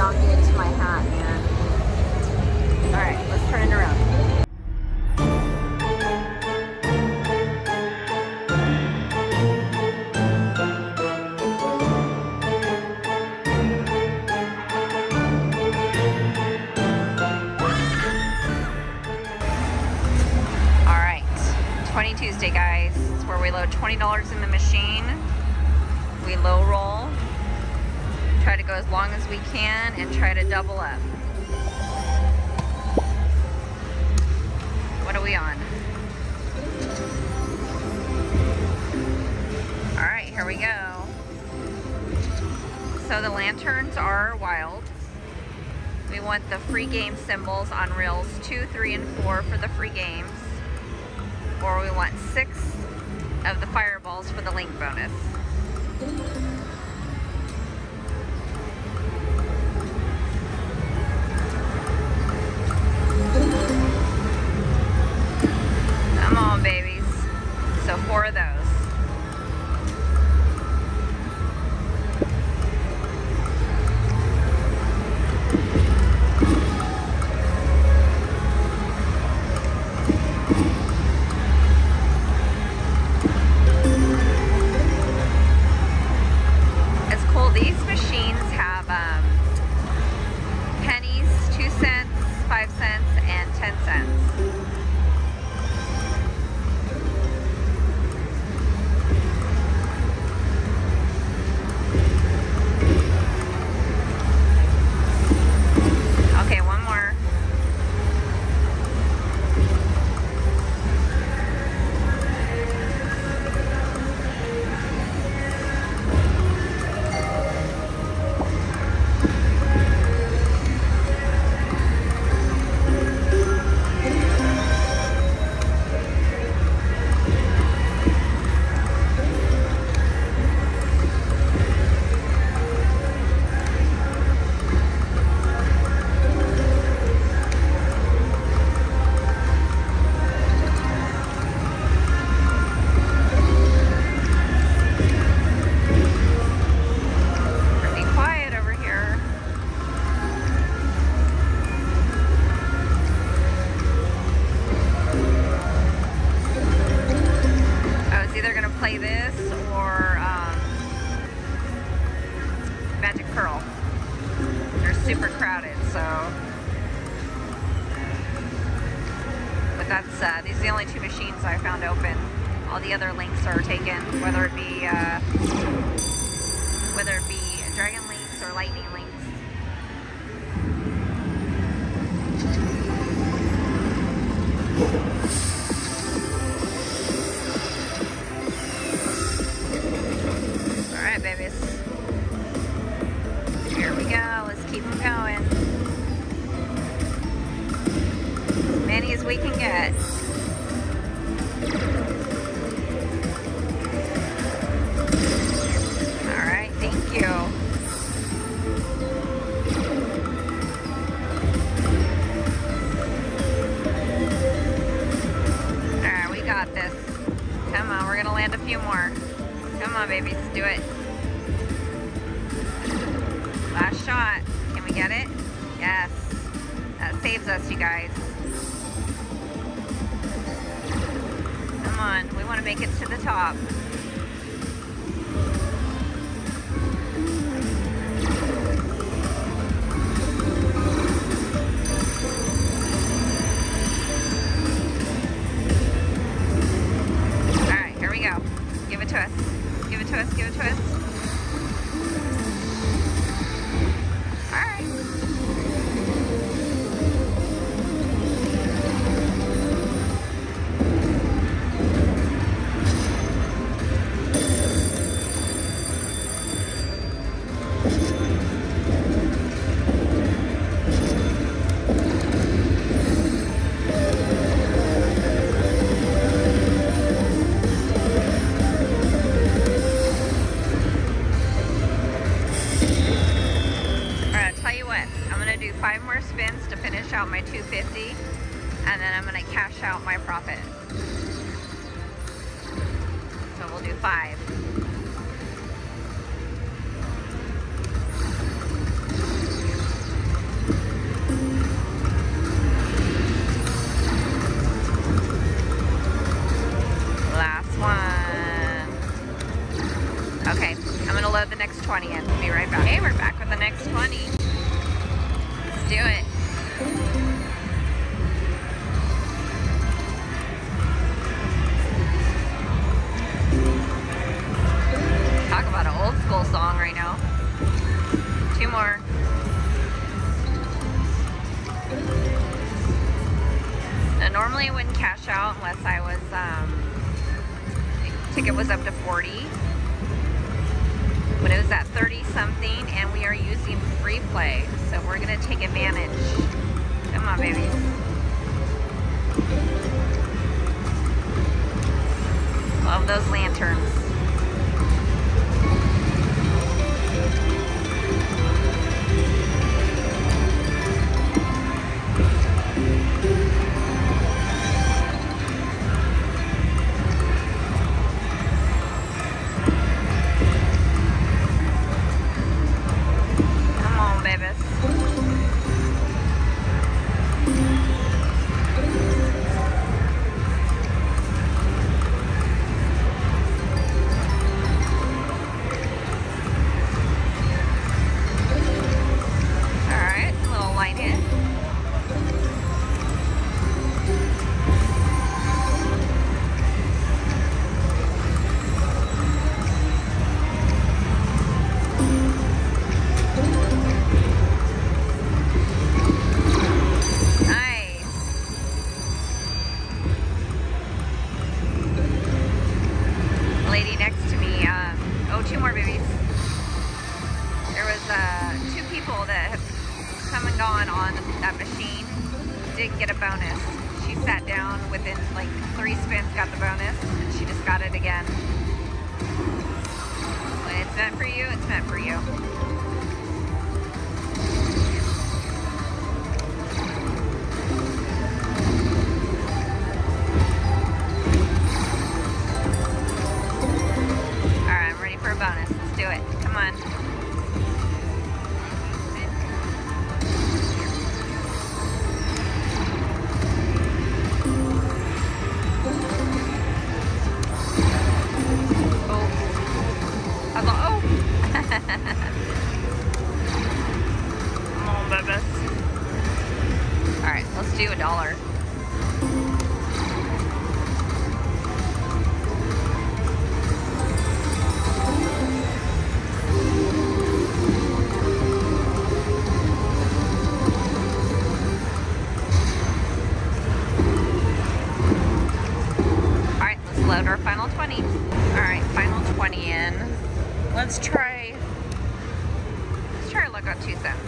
mounting it to my hat, man. All right, let's turn it around. All right, 20 Tuesday, guys. It's where we load $20 in the machine. We low roll, try to go as long as we can, and try to double up. What are we on? All right, here we go. So the lanterns are wild. We want the free game symbols on reels 2, 3, and 4 for the free games. Or we want 6 of the fireballs for the link bonus. Come on, babies. So 4 of those. It's cool. These machines have pennies, 2 cents, 5 cents, and 10 cents. Okay, one more. Play this or Magic Pearl. They're super crowded, so. But that's these are the only 2 machines I found open. All the other links are taken, whether it be Dragon links or Lightning links. Alright, babies. Here we go. Let's keep them going. As many as we can get. Alright, thank you. Alright, we got this. Come on, we're gonna land a few more. Come on, babies, do it. Last shot. Can we get it? Yes. That saves us, you guys. Come on, we want to make it to the top. All right, here we go. Give it to us. Give it to us, give it to us. All right. Do 5 more spins to finish out my 250, and then I'm going to cash out my profit. So we'll do 5. 20 in. We'll be right back. Okay, we're back with the next 20. Let's do it. Talk about an old school song right now. 2 more. Now, normally I wouldn't cash out unless I was, ticket was up to 40. But it was at 30 something and we are using free play. So we're gonna take advantage. Come on, babies. Love those lanterns. Didn't get a bonus. She sat down within like 3 spins, got the bonus, and she just got it again. When it's meant for you, it's meant for you. Alright, I'm ready for a bonus. Let's do it. Come on. Come on, baby. Alright, let's do $1. Alright, let's load our final 20. Alright, final 20 in. Let's try luck on 2 cents.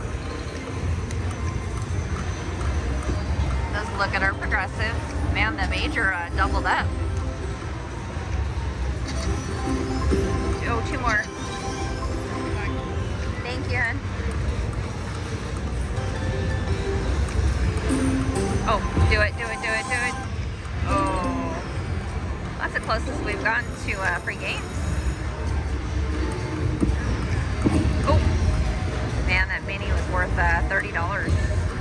Let's look at our progressive. Man, the major doubled up. Oh, 2 more. Thank you, hon. Oh, do it. Oh, that's the closest we've gotten to free games. Oh, man, that mini was worth $30.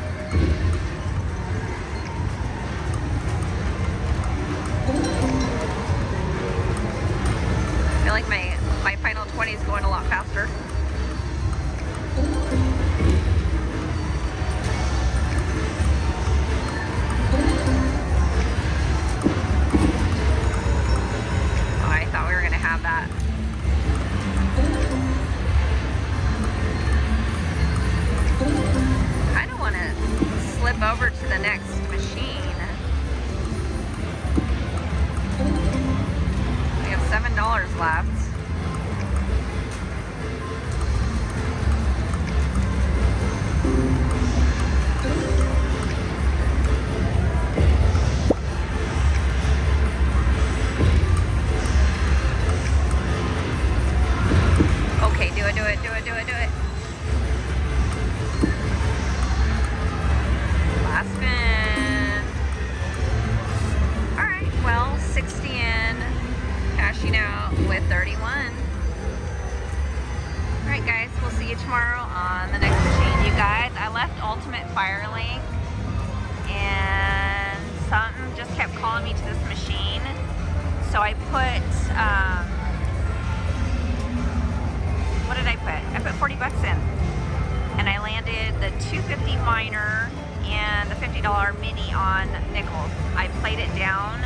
I feel like my final 20 is going a lot faster. Oh, I thought we were going to have that. Kind of want to slip over to the next machine. We have $7 left. Okay, do it. Last spin. Alright, well, 60 in, cashing out with 31. Alright guys, we'll see you tomorrow on the next machine. You guys, I left Ultimate Firelink and something just kept calling me to this machine. So I put what did I put? I put 40 bucks in. And I landed the 250 minor and the $50 mini on nickels. I played it down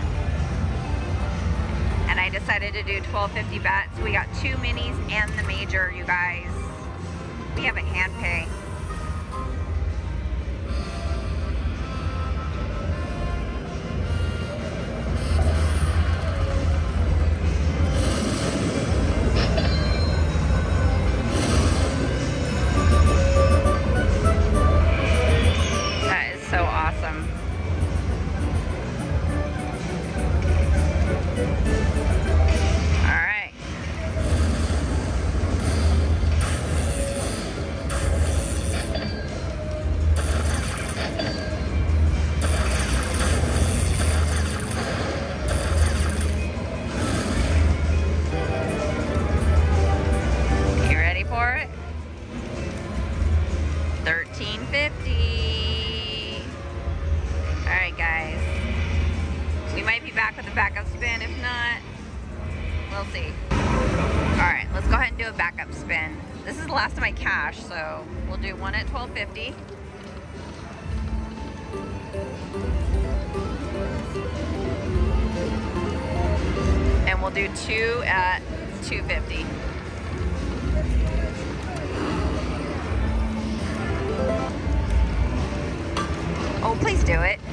and I decided to do 1250 bets. We got 2 minis and the major, you guys. We have a hand pay. So awesome. All right. You ready for it? $13.50. Alright guys, we might be back with a backup spin. If not, we'll see. Alright, let's go ahead and do a backup spin. This is the last of my cash, so we'll do one at $12.50. And we'll do 2 at $2.50. Oh, please do it.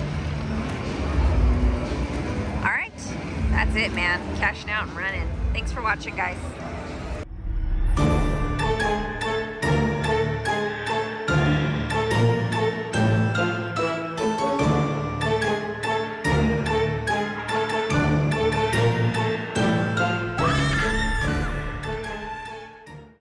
All right, that's it, man. Cashing out and running. Thanks for watching, guys.